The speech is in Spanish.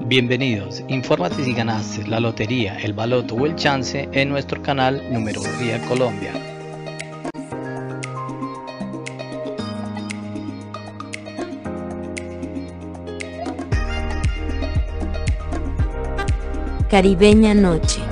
Bienvenidos, infórmate si ganaste la lotería, el baloto o el chance en nuestro canal Numerología Colombia. Caribeña Noche.